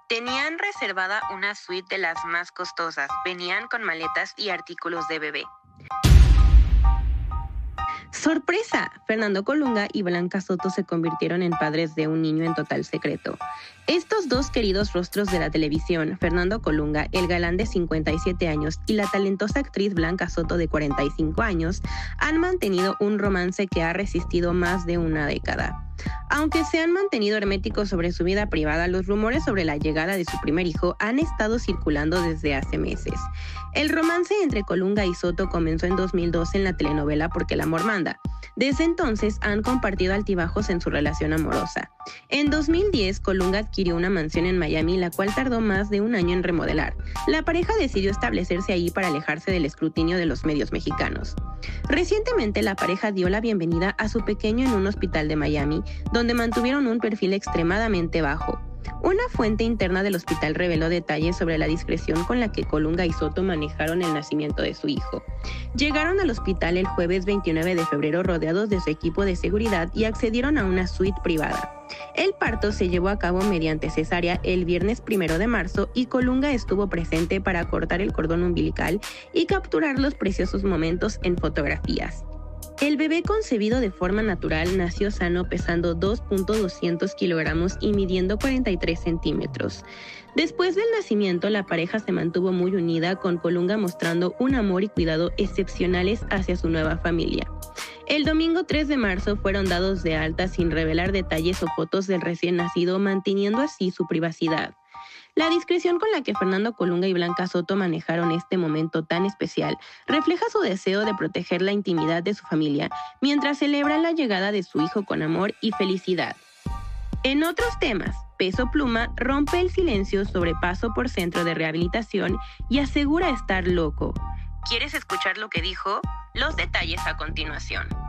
Tenían reservada una suite de las más costosas, venían con maletas y artículos de bebé. ¡Sorpresa! Fernando Colunga y Blanca Soto se convirtieron en padres de un niño en total secreto. Estos dos queridos rostros de la televisión, Fernando Colunga, el galán de 57 años, y la talentosa actriz Blanca Soto de 45 años, han mantenido un romance que ha resistido más de una década. Aunque se han mantenido herméticos sobre su vida privada, los rumores sobre la llegada de su primer hijo han estado circulando desde hace meses. El romance entre Colunga y Soto comenzó en 2012 en la telenovela Porque el amor manda. Desde entonces han compartido altibajos en su relación amorosa. En 2010, Colunga adquirió una mansión en Miami, la cual tardó más de un año en remodelar. La pareja decidió establecerse ahí para alejarse del escrutinio de los medios mexicanos. Recientemente, la pareja dio la bienvenida a su pequeño en un hospital de Miami, donde mantuvieron un perfil extremadamente bajo. Una fuente interna del hospital reveló detalles sobre la discreción con la que Colunga y Soto manejaron el nacimiento de su hijo. Llegaron al hospital el jueves 29 de febrero rodeados de su equipo de seguridad y accedieron a una suite privada. El parto se llevó a cabo mediante cesárea el viernes 1 de marzo y Colunga estuvo presente para cortar el cordón umbilical y capturar los preciosos momentos en fotografías. El bebé concebido de forma natural nació sano pesando 2.200 kilogramos y midiendo 43 centímetros. Después del nacimiento, la pareja se mantuvo muy unida, con Colunga mostrando un amor y cuidado excepcionales hacia su nueva familia. El domingo 3 de marzo fueron dados de alta sin revelar detalles o fotos del recién nacido, manteniendo así su privacidad. La discreción con la que Fernando Colunga y Blanca Soto manejaron este momento tan especial refleja su deseo de proteger la intimidad de su familia mientras celebran la llegada de su hijo con amor y felicidad. En otros temas, Peso Pluma rompe el silencio sobre paso por centro de rehabilitación y asegura estar loco. ¿Quieres escuchar lo que dijo? Los detalles a continuación.